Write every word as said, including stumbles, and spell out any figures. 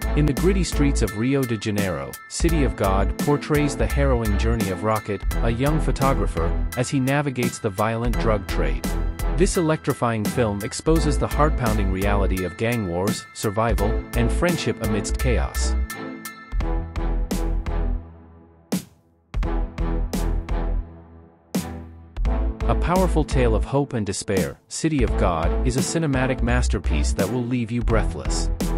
In the gritty streets of Rio de Janeiro, City of God portrays the harrowing journey of Rocket, a young photographer, as he navigates the violent drug trade. This electrifying film exposes the heart-pounding reality of gang wars, survival, and friendship amidst chaos. A powerful tale of hope and despair, City of God is a cinematic masterpiece that will leave you breathless.